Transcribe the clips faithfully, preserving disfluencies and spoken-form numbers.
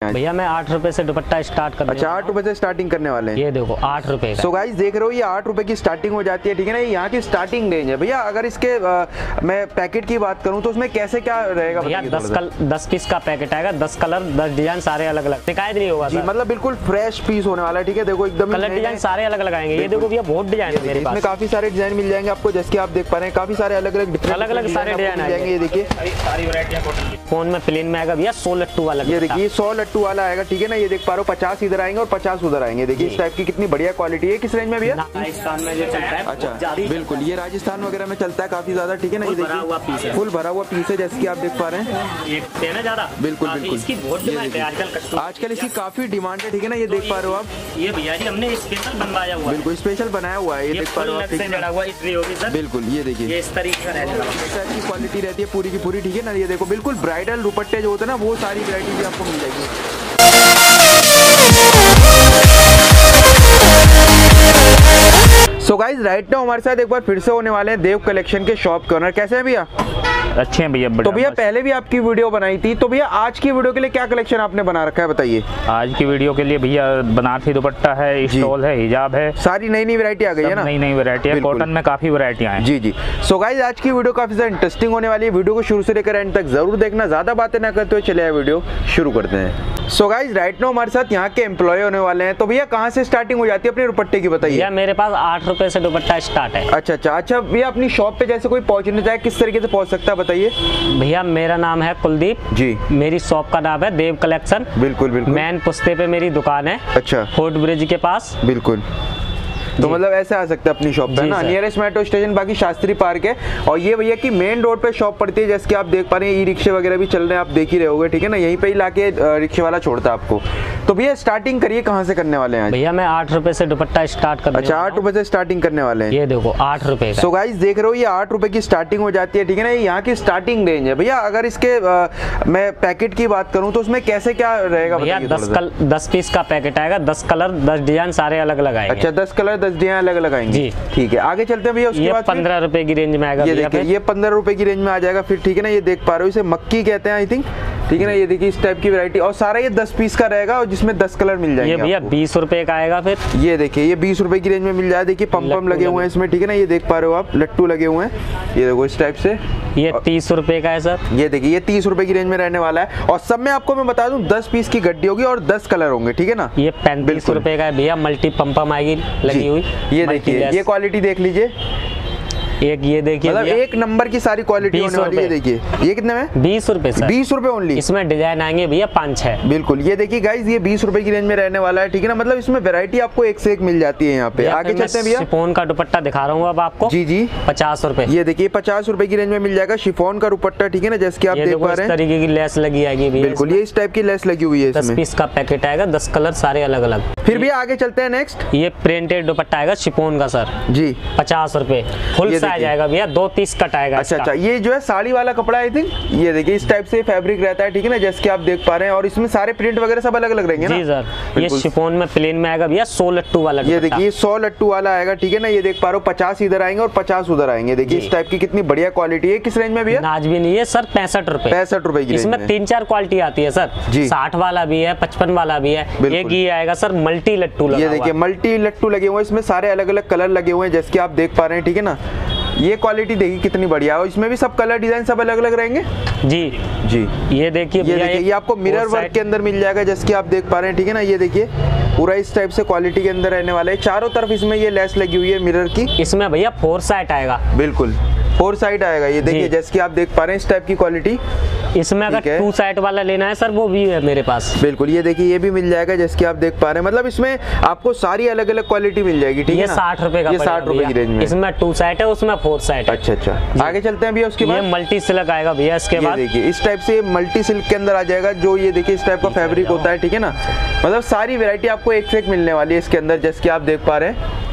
भैया मैं आठ रुपए से दुपट्टा स्टार्ट कर। अच्छा, आठ रुपए से स्टार्टिंग करने वाले हैं। ये देखो आठ रुपए का। सो गाइस देख रहे हो, ये आठ रुपए की स्टार्टिंग हो जाती है, ठीक है ना। ये यहाँ की स्टार्टिंग रेंज है भैया। अगर इसके आ, मैं पैकेट की बात करूँ तो उसमें कैसे क्या रहेगा भैया? दस कल दस पीस का पैकेट आएगा, दस कलर दस डिजाइन सारे अलग अलग, शिकायत नहीं होगा जी। मतलब बिल्कुल फ्रेश पीस होने वाला है, ठीक है। देखो एकदम कलर डिजाइन सारे अलग अलग आएंगे। ये देखो भैया बहुत डिजाइन है मेरे पास, इसमें काफी सारे डिजाइन मिल जाएंगे आपको, जैसे कि आप देख पा रहे हैं काफी सारे अलग अलग अलग अलग सारे डिजाइन आएंगे। ये देखिए सारी वैरायटियां कॉटन की। फोन में प्लेन में आएगा भैया सौ लट्टू वाला। ये देखिए सौ लट्टू वाला आएगा, ठीक है ना। ये देख पा रहे हो पचास इधर आएंगे और पचास उधर आएंगे। देखिए इस टाइप की कितनी बढ़िया क्वालिटी है। किस रेंज में भैया? राजस्थान में जो चलता है। अच्छा बिल्कुल, ये राजस्थान वगैरह में चलता है काफी ज्यादा, ठीक है ना। ये देखिए फुल भरा हुआ पीस है, जैसे कि आप देख पा रहे हैं। ज्यादा बिल्कुल बिल्कुल इसकी बहुत डिमांड है आजकल। आजकल इसकी काफी डिमांड है, ठीक है ना। ये देख पा रहे हो आप, ये भैया जी हमने स्पेशल बनवाया हुआ है। बिल्कुल स्पेशल बनाया हुआ है। ये देख पा रहे हो आप, इसलिए होगी सर। बिल्कुल ये देखिए ये इस तरीके का रहेगा, इस टाइप की क्वालिटी रहती है पूरी की पूरी, ठीक है ना। ये देखो बिल्कुल ब्राइडल दुपट्टे जो होते हैं ना, वो सारी वैरायटी भी आपको मिल जाएगी। सो गाइस राइट नाउ हमारे साथ एक बार फिर से होने वाले हैं देव कलेक्शन के शॉप के ओनर। कैसे हैं भैया? अच्छे हैं भैया। तो भैया पहले भी आपकी वीडियो बनाई थी, तो भैया आज की वीडियो के लिए क्या कलेक्शन आपने बना रखा है बताइए? आज की वीडियो के लिए भैया बनारसी दुपट्टा है, स्टॉल है, हिजाब है, सारी नई नई वैरायटी आ गई है ना। नई नई वैरायटी है, कॉटन में काफी वैरायटियां हैं। जी जी। सो गाइस आज की वीडियो काफी ज्यादा इंटरेस्टिंग होने वाली है। वीडियो को शुरू से लेकर एंड तक जरूर देखना। ज्यादा बातें ना करते हुए चले आए वीडियो शुरू करते हैं। सो गाइस राइट नाउ हमारे साथ यहाँ के एम्प्लॉय होने वाले हैं। तो भैया कहाँ से स्टार्टिंग हो जाती है अपने दुपट्टे की बताइए? भैया मेरे पास आठ रुपए से दुपट्टा स्टार्ट है। अच्छा अच्छा अच्छा भैया अपनी शॉप पे जैसे कोई पहुंचना चाहे किस तरीके से पहुंच सकता है बताइए? भैया मेरा नाम है कुलदीप जी। मेरी शॉप का नाम है देव कलेक्शन। बिल्कुल बिल्कुल। मैन पुस्ते पे मेरी दुकान है। अच्छा। फोर्ट ब्रिज के पास। बिल्कुल। तो मतलब ऐसे आ सकते हैं अपनी शॉप पे ना। नियरेस्ट मेट्रो स्टेशन बाकी शास्त्री पार्क है। और ये भैया की मेन रोड पे शॉप पड़ती है, जैसे कि आप देख पा रहे हैं। ई रिक्शे वगैरह भी चल रहे हैं, आप देख ही रहे होगे, ठीक है ना। यहीं पे ही लाके रिक्शे वाला छोड़ता है आपको। तो भैया स्टार्टिंग करिए, कहाँ से करने वाले हैं? भैया मैं आठ रुपए से दुपट्टा स्टार्ट कर। अच्छा आठ रुपए से स्टार्टिंग करने वाले हैं। ये देखो आठ रुपए। सो गाइस देख रहे हो, ये आठ रुपए की स्टार्टिंग हो जाती है, ठीक है ना। ये यहाँ की स्टार्टिंग रेंज है भैया। अगर इसके आ, मैं पैकेट की बात करूँ तो उसमें कैसे क्या रहेगा भैया? दस कल दस पीस का पैकेट आएगा, दस कलर दस डिजाइन सारे अलग अलग आएंगे। अच्छा दस कलर दस डिजाइन अलग अलग जी ठीक है। आगे चलते हैं भैया। उसके बाद पंद्रह रुपए की रेंज में आएगा। ये देखिए ये पंद्रह रुपए की रेंज में आ जाएगा फिर, ठीक है ना। ये देख पा रहे हो, इसे मक्की कहते हैं आई थिंक, ठीक है ना। ये देखिए इस टाइप की वैरायटी, और सारा ये दस पीस का रहेगा और जिसमें दस कलर मिल जाएंगे। ये भैया बीस रुपए का आएगा फिर। ये देखिए ये बीस रुपए की रेंज में मिल जाए। देखिए पम पम लगे हुए हैं इसमें, ठीक है ना। ये देख पा रहे हो आप, लट्टू लगे हुए हैं। ये देखो इस टाइप से। ये तीस रुपए का है सर। ये देखिए ये तीस रुपए की रेंज में रहने वाला है। और सब में आपको मैं बता दूं दस पीस की गड्डी होगी और दस कलर होंगे, ठीक है ना। ये पैंतीस रुपए का है भैया, मल्टी पंपम आएगी लगी हुई। ये देखिए ये क्वालिटी देख लीजिए। एक ये देखिए मतलब एक नंबर की सारी क्वालिटी होने वाली है। देखिए ये कितने में? बीस रुपए सर। बीस रुपए ओनली। इसमें डिजाइन आएंगे भैया पाँच छह। बिल्कुल। ये देखिए गाइस ये बीस रुपए की रेंज में रहने वाला है, ठीक है ना। मतलब इसमें वैरायटी आपको एक से एक मिल जाती है यहाँ पे। आगे चलते हैं भैया। शिफॉन का दुपट्टा दिखा रहा हूँ अब आपको। जी जी। पचास रुपए। ये देखिए पचास रुपए की रेंज में मिल जाएगा शिफॉन का दुपट्टा, ठीक है ना। जैसे की आप देख पा रहे हैं इस तरीके की लेस लगी आएगी। बिल्कुल ये इस टाइप की लेस लगी हुई है। दस पीस का पैकेट आएगा, दस कलर सारे अलग अलग। फिर भी आगे चलते हैं नेक्स्ट। ये प्रिंटेड दुपट्टा आएगा शिफॉन का सर जी, पचास रुपए। फुल साइज आएगा भैया, दो तीस कट आएगा। अच्छा अच्छा। ये जो है साड़ी वाला कपड़ा आई थिंक। ये देखिए इस टाइप से फैब्रिक रहता है, ठीक है ना। जैसे कि आप देख पा रहे हैं, और इसमें सारे प्रिंट वगैरह सब अलग अलग रहेंगे ना। जी सर। ये शिफॉन में प्लेन में आएगा भैया सौ लट्टू वाला। ये देखिए सौ लट्टू वाला आएगा, ठीक है ना। ये देख पा रहे हो पचास इधर आएंगे और पचास उधर आएंगे। देखिए इस टाइप की कितनी बढ़िया क्वालिटी है। किस रेंज में भैया? नाज भी नहीं है सर, पैंसठ रुपए। पैंसठ रुपए की। इसमें तीन चार क्वालिटी आती है सर। साठ वाला भी है, पचपन वाला भी है। एक ये आएगा सर मल्टी लट्टू। ये देखिए मल्टी लट्टू लगे हुए हैं, इसमें सारे अलग अलग कलर लगे हुए हैं, जैसे कि आप देख पा रहे हैं, ठीक है ना। ये क्वालिटी देखिए कितनी बढ़िया है। इसमें भी सब कलर डिजाइन सब अलग अलग रहेंगे। जी जी। ये देखिए ये देखिए ये आपको मिरर वर्क के अंदर मिल जाएगा, जैसे कि आप देख पा रहे हैं, ठीक है ना। ये देखिए पूरा इस टाइप से क्वालिटी के अंदर रहने वाला है। चारों तरफ इसमें ये लेस लगी हुई है मिरर की। इसमें भैया फोर साइड आएगा। बिल्कुल फोर साइड आएगा। ये देखिए जैसे कि आप देख पा रहे हैं इस टाइप की क्वालिटी। इसमें अगर टू साइड वाला लेना है सर वो भी है मेरे पास। बिल्कुल। ये देखिए ये भी मिल जाएगा, जैसे कि आप देख पा रहे हैं। मतलब इसमें आपको सारी अलग अलग क्वालिटी मिल जाएगी, ठीक है ना। साठ रुपए का। ये साठ रुपए की रेंज में। इसमें टू साइड है, उसमें फोर साइड है। अच्छा अच्छा। आगे चलते हैं भैया। उसके बाद मल्टी सिल्क आएगा भैया। इसके बाद देखिए इस टाइप से मल्टी सिल्क के अंदर आ जाएगा, जो ये देखिए इस टाइप का फैब्रिक होता है, ठीक है ना। मतलब सारी वेरायटी आपको एक से एक मिलने वाली है इसके अंदर, जैसे कि आप देख पा रहे हैं।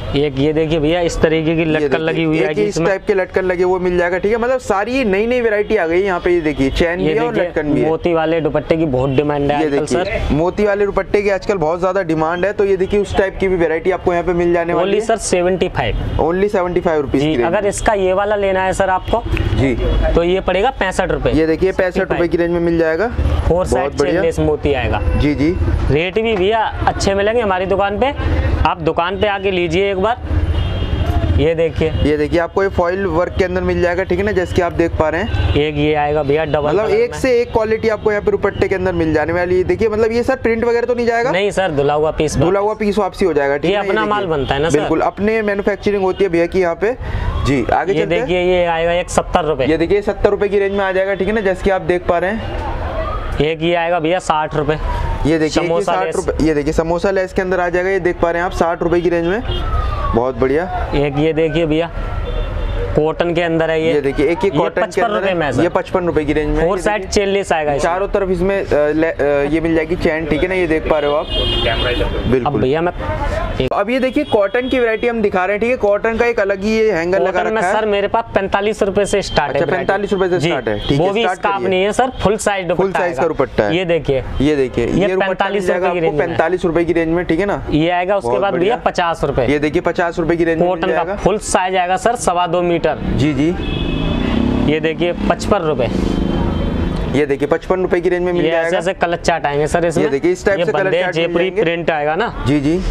एक ये देखिए भैया इस तरीके की लटकन लगी हुई है, इस टाइप के लटकन लगे वो मिल जाएगा, ठीक है। मतलब सारी नई नई वैरायटी आ गई यहाँ पे। ये देखिए चैन भी है और लटकन भी है। मोती वाले दुपट्टे की बहुत डिमांड है आजकल सर। मोती वाले दुपट्टे की आजकल बहुत ज्यादा डिमांड है, तो ये देखिए उस टाइप की भी वैरायटी आपको यहाँ पे मिल जाने वाली है। Only sir seventy five only seventy five rupees. अगर इसका ये वाला लेना है सर आपको जी तो ये पड़ेगा पैंसठ रुपए। ये देखिए पैंसठ रुपए की रेंज में मिल जाएगा। फोर साइड चेनलेस मोती आएगा। जी जी रेट भी भैया अच्छे मिलेंगे हमारी दुकान पे, आप दुकान पे आके लीजिए एक बार। ये देखिए ये देखिए आपको ये फॉइल वर्क के अंदर मिल जाएगा, ठीक है ना, जैसे कि आप देख पा रहे हैं। एक ये आएगा भैया डबल, मतलब एक से एक क्वालिटी आपको यहाँ पे दुपट्टे के अंदर मिल जाने वाली है। देखिए मतलब ये सर प्रिंट वगैरह तो नहीं जाएगा? नहीं सर, धुला हुआ पीस, धुला हुआ पीस वापसी हो जाएगा, ठीक है। ये अपना माल बनता है ना सर? बिल्कुल अपने मैन्युफैक्चरिंग होती है भैया की यहाँ पे। जी आगे ये देखिए ये आएगा एक सत्तर रुपए। ये देखिए सत्तर रुपए की रेंज में आ जाएगा, ठीक है ना, जैसे कि आप देख पा रहे हैं। एक ये आएगा भैया साठ रुपए। ये देखिए साठ रुपए। ये देखिए समोसा लेस के अंदर आ जाएगा, ये देख पा रहे हैं आप, साठ रुपए की रेंज में। बहुत बढ़िया। एक ये देखिए भैया कॉटन के अंदर है ये। ये देखिए एक ये कॉटन के अंदर है, ये पचपन रुपए की रेंज में। फोर साइड चेनलेस आएगा, चारों तरफ इसमें ये मिल जाएगी चैन, ठीक है ना, ये देख पा रहे हो आप। बिल्कुल। अब भैया मैं अब ये देखिए कॉटन की वैरायटी हम दिखा रहे हैं, ठीक है। कॉटन का एक अलग ही ये हैंगर लगा रखा है सर। मेरे पास पैंतालीस रुपए से स्टार्ट है। पैंतालीस रुपए से स्टार्ट है, ठीक है। वो भी स्कार्फ नहीं है sir, full size full size का दुपट्टा है। ये देखिए ये देखिए ये पैंतालीस रुपए की रेंज, पैंतालीस रुपए की रेंज में, ठीक है ना। ये आएगा उसके बाद भैया पचास रुपए। ये देखिए पचास रुपए की रेंज में कॉटन का फुल साइज आएगा सर, सवा दो मीटर। जी जी ये देखिए पचपन रुपए। ये देखिए पचपन रुपए की रेंज में मिल जाएगा। ऐसे ऐसे कलर चार्ट आएंगे सर इसमें। ये देखिए इस टाइप से कलर चार्ट जयपुरी प्रिंट आएगा ना। जी जी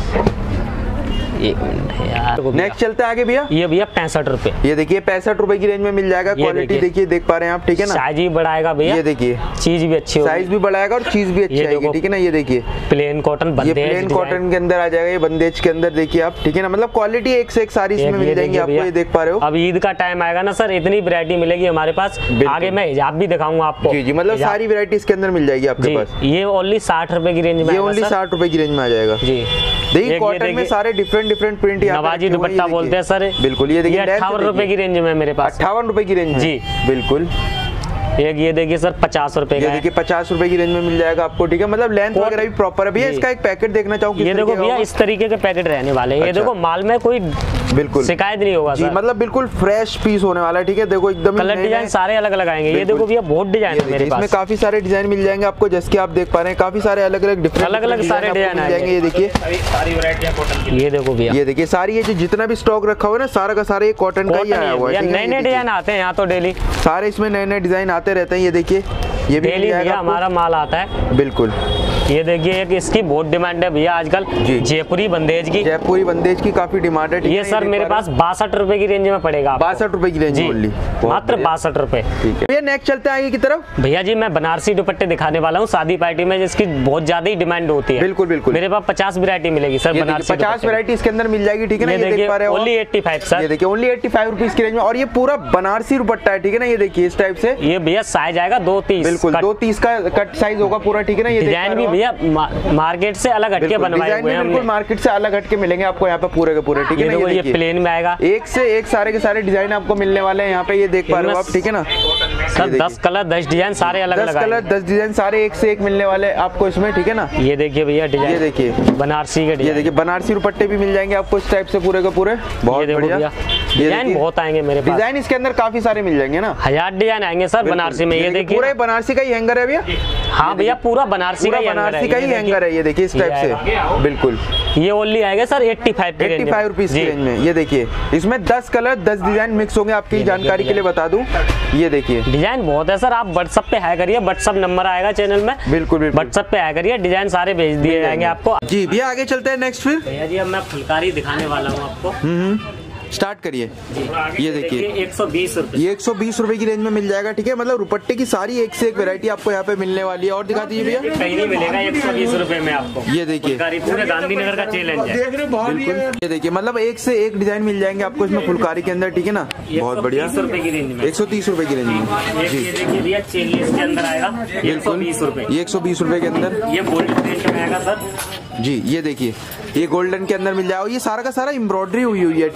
एक मिनट यार। नेक्स्ट चलते हैं आगे भैया। ये भैया पैंसठ रुपए। ये देखिए पैंसठ रुपए की रेंज में मिल जाएगा। क्वालिटी देखिए देख पा रहे हैं आप, ठीक है ना। साइज भी बढ़ाएगा भैया। ये देखिए चीज भी अच्छी होगी, साइज भी बढ़ाएगा और चीज भी अच्छी आएगी, ठीक है ना। ये देखिए प्लेन कॉटन, ये प्लेन कॉटन के अंदर आ जाएगा, ये बंदेज के अंदर देखिए आप, ठीक है ना। मतलब क्वालिटी एक से एक सारी इसमें मिल जाएंगी आपको, ये देख पा रहे हो। अब ईद का टाइम आएगा ना सर, इतनी वैरायटी मिलेगी हमारे पास। आगे मैं हिजाब भी दिखाऊंगा आपको। जी जी मतलब सारी वैरायटी इसके अंदर मिल जाएगी आपके पास। ये ओनली साठ रुपए की रेंज में, ये ओनली साठ रुपए की रेंज में आ जाएगा। जी देखिए कॉटन में सारे डिफरेंट डिफरेंट प्रिंट, नवाजी दुपट्टा बोलते हैं सर। बिल्कुल। ये देखिए अट्ठावन रुपए की रेंज में मेरे पास, अट्ठावन रुपए की रेंज में। जी बिल्कुल। एक ये देखिए सर पचास रुपए का, ये देखिए पचास रुपए की रेंज में मिल जाएगा आपको, ठीक है। मतलब लेंथ वगैरह भी प्रॉपर है भैया। इसका एक पैकेट देखना चाहूँ। ये देखो भैया इस तरीके के पैकेट रहने वाले हैं। ये देखो माल में कोई बिल्कुल शिकायत नहीं होगा जी, मतलब बिल्कुल फ्रेश पीस होने वाला है, ठीक है। देखो एकदम कलर डिजाइन सारे अलग अलग आएंगे। ये देखो भैया बहुत डिजाइन है मेरे पास, इसमें काफी सारे डिजाइन मिल जाएंगे आपको, जैसे कि आप देख पा रहे हैं। काफी सारे अलग अलग डिफरेंट अलग अलग सारे डिजाइन आएंगे। ये देखिए सारी वैरायटियां कॉटन की। ये देखो भैया, ये देखिए सारी ये जो जितना भी स्टॉक रखा हुआ है ना, सारा का सारा ये कॉटन का ही आया हुआ है। नए नए डिजाइन आते हैं यहाँ तो डेली, सारे इसमें नए नए डिजाइन आते रहते हैं। ये देखिए ये भी डेली भैया हमारा माल आता है। बिल्कुल। ये देखिए एक इसकी बहुत डिमांड है भैया आजकल, जयपुरी बंदेज की। जयपुरी बंदेज की काफी डिमांड है। ये सर मेरे पास बासठ रुपए की रेंज में पड़ेगा, बासठ रुपए की रेंज ओनली, मात्र बासठ रुपए। ठीक है भैया। नेक्स्ट चलते हैं आगे की तरफ। भैया जी मैं बनारसी दुपट्टे दिखाने वाला हूँ शादी पार्टी में, जिसकी बहुत ज्यादा ही डिमांड होती है। बिल्कुल बिल्कुल। मेरे पास पचास वैरायटी मिलेगी सर बनारसी, पचास वैरायटी इसके अंदर मिल जाएगी, ठीक है ना। ये देख पा रहे हो ओनली एट्टी फाइव सर। ये देखिए ओनली एट्टी फाइव रुपीज की रेंज में, और ये पूरा बनारसी दुपट्टा है, ठीक है ना। ये देखिए इस टाइप से। ये भैया साइज आएगा दो तीस। बिल्कुल दो तीस का कट साइज होगा पूरा, ठीक है ना। ये डिजाइन भी भैया मार्केट से अलग हटके बनवाए हुए हैं। बिल्कुल मार्केट से अलग हटके मिलेंगे आपको यहाँ पे पूरे के पूरे, ठीक है ना। ये प्लेन में आएगा, एक से एक सारे के सारे डिजाइन आपको मिलने वाले हैं यहाँ पे। ये देख पा रहे हो आप, ठीक है ना। सर दस कलर दस डिजाइन सारे अलग अलग, दस कलर दस डिजाइन सारे एक से एक मिलने वाले आपको इसमें, ठीक है ना। ये देखिए भैया डिजाइन, ये देखिए बनारसी के, ये देखिए बनारसी दुपट्टे भी मिल जाएंगे आपको इस टाइप से पूरे के पूरे। बहुत बढ़िया डिजाइन बहुत आएंगे मेरे पास। डिजाइन इसके अंदर काफी सारे मिल जाएंगे ना, हजार डिजाइन आएंगे सर बनारसी में। ये देखिए पूरा बनारसी का ही हैंगर है भैया। हाँ भैया पूरा बनारसी का बनारसी का ही हैंगर है। ये देखिए इस टाइप से। बिल्कुल। ये ओनली आएगा सर एट्टी फाइव की रेंज में, एट्टी फाइव रुपीस की रेंज में। ये देखिए इसमें दस कलर दस डिजाइन मिक्स होंगे। आपकी जानकारी के लिए बता दूं, ये देखिए डिजाइन बहुत है सर। आप व्हाट्सएप पे हाई करिए, व्हाट्सएप नंबर आएगा चैनल में। बिल्कुल बिल्कुल व्हाट्सएप पे हाई करिए, डिजाइन सारे भेज दिए जाएंगे आपको। जी भैया आगे चलते हैं नेक्स्ट फिर। भैया जी अब मैं फुलकारी दिखाने वाला हूँ आपको। स्टार्ट करिए। ये देखिए एक सौ बीस रुपए, ये एक सौ बीस रुपए की रेंज में मिल जाएगा, ठीक है। मतलब दुपट्टे की सारी एक से एक वैरायटी आपको यहाँ पे मिलने वाली है। और दिखा दीजिए भैया, कहीं नहीं मिलेगा एक सौ बीस रुपए में आपको। ये देखिए पूरे गांधीनगर का चैलेंज है। बिल्कुल। ये देखिए मतलब एक से एक डिजाइन मिल जाएंगे आपको इसमें फुलकारी के अंदर, ठीक है ना। बहुत बढ़िया। रुपए की रेंज में, एक सौ तीस रुपए की रेंज में। जी देखिए भैया चेनलेस के अंदर आएगा एक सौ बीस रुपए। ये एक सौ बीस रुपए के अंदर ये गोल्डन प्रिंट में आएगा सर। जी ये देखिए ये गोल्डन के अंदर मिल जाएगा। ये सारा का सारा एम्ब्रॉयडरी हुई हुई है, ठीक है ना। ये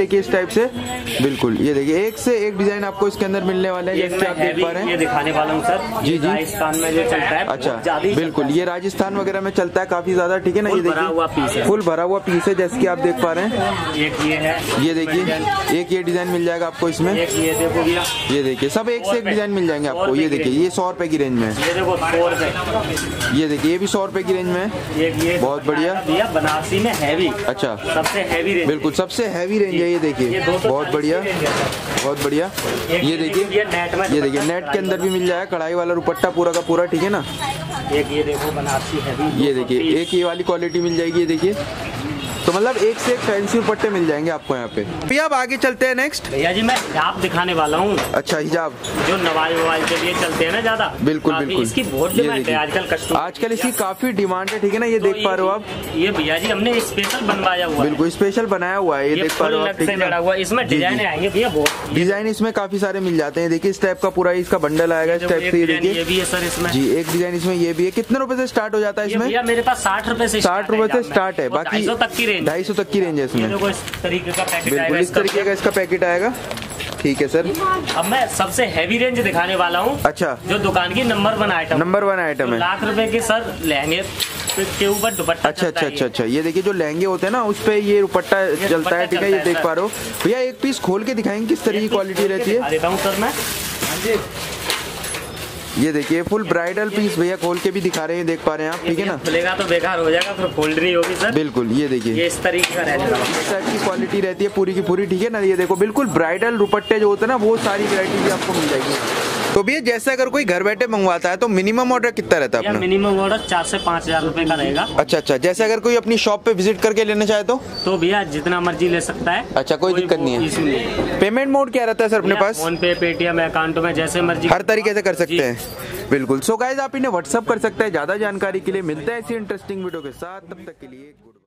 देखिए इस टाइप से, बिल्कुल ये देखिए एक से एक डिजाइन आपको इसके अंदर मिलने वाले हैं, जैसे आप देख पा रहे हैं। ये दिखाने वाला हूँ सर, जी जी, राजस्थान में जो चलता है। अच्छा बिल्कुल, ये राजस्थान वगैरह में चलता है काफी ज्यादा, ठीक है ना। ये देखिए फुल भरा हुआ पीस है, जैसे कि आप देख पा रहे हैं। एक ये है, ये देखिए एक ये डिजाइन मिल जाएगा आपको इसमें। एक ये देखो भैया, ये देखिए सब एक से एक डिजाइन मिल जाएंगे आपको। ये देखिए ये सौ रुपए की रेंज में है। ये देखो सौ रुपए। ये देखिए ये भी सौ रुपए की रेंज में है। एक ये बहुत बढ़िया भैया, बनारसी में हैवी, अच्छा सबसे हैवी रेंज, बिल्कुल सबसे हैवी रेंज है। ये देखिए बहुत बढ़िया, बहुत बढ़िया। ये देखिए ये देखिए नेट के अंदर भी मिल जाएगा, कढ़ाई वाला दुपट्टा पूरा का पूरा, ठीक है ना। एक ये देखो बनारसी हैवी, ये देखिए एक ये वाली क्वालिटी मिल जाएगी। ये देखिए तो मतलब एक से एक फैंसी दुपट्टे मिल जाएंगे आपको यहाँ पे। भैया अब आगे चलते हैं नेक्स्ट। भैया जी मैं हिजाब दिखाने वाला हूँ। अच्छा हिजाब, जो नवाज ववाज के लिए चलते हैं ना ज्यादा, बिल्कुल बिल्कुल, इसकी बहुत डिमांड है आजकल कस्टमर, आजकल इसकी काफी डिमांड है, ठीक है ना। ये तो देख पा रहे हो आप, ये भैया जी हमने स्पेशल बनवाया हुआ है, बिल्कुल स्पेशल बनाया हुआ है। ये देख पा रहे हो आप, ठीक है ना। इसमें डिजाइन आएंगे भैया, बहुत डिजाइन इसमें काफी सारे मिल जाते हैं। देखिए इस टाइप का पूरा इसका बंडल आएगा इस टाइप से। ये देखिए ये भी है सर इसमें जी, एक डिजाइन इसमें ये भी है। कितने रुपए से स्टार्ट हो जाता है इसमें? भैया मेरे पास साठ रुपए से साठ रुपए से स्टार्ट है, बाकी ढाई सौ तक की रेंज, ढाई सौ तक की रेंज है इसमें। देखो इस तरीके का पैकेट बिल्कुल आएगा, इस तरीके का इसका पैकेट आएगा, ठीक है सर। अब मैं सबसे हैवी रेंज दिखाने वाला हूँ। अच्छा, जो दुकान की number one item, number one item है। लाख रुपए की सर लहंगे के ऊपर दुपट्टा। अच्छा अच्छा अच्छा अच्छा, ये देखिए जो लहंगे होते हैं ना उस पे ये दुपट्टा चलता है, ठीक है। ये देख पा रहे हो भैया, एक पीस खोल के दिखाएंगे किस तरह की क्वालिटी रहती है। देता हूँ सर मैं, ये देखिए फुल ब्राइडल पीस भैया खोल के भी दिखा रहे हैं, देख पा रहे हैं आप, ठीक है ना। खुलेगा तो बेकार हो जाएगा, फिर फोल्ड नहीं होगी सर। बिल्कुल ये देखिए ये इस तरीके का रहेगा, इस टाइप की क्वालिटी रहती है पूरी की पूरी, ठीक है ना। ये देखो बिल्कुल ब्राइडल दुपट्टे जो होते हैं ना, वो सारी वैरायटी भी आपको मिल जाएगी। तो भैया जैसे अगर कोई घर बैठे मंगवाता है तो मिनिमम ऑर्डर कितना रहता है अपना? मिनिमम ऑर्डर चार से पाँच हजार रुपए का रहेगा। अच्छा अच्छा, जैसे अगर कोई अपनी शॉप पे विजिट करके लेना चाहे तो तो भैया जितना मर्जी ले सकता है। अच्छा, कोई दिक्कत नहीं है। पेमेंट मोड क्या रहता है सर अपने पास? फोन पे, पेटीएम, अकाउंट में जैसे मर्जी हर तरीके से कर सकते हैं, बिल्कुल। सो गाइस आप इन्हें व्हाट्सअप कर सकते हैं। ज्यादा जानकारी के लिए मिलते हैं ऐसी इंटरेस्टिंग वीडियो के साथ, तब तक के लिए।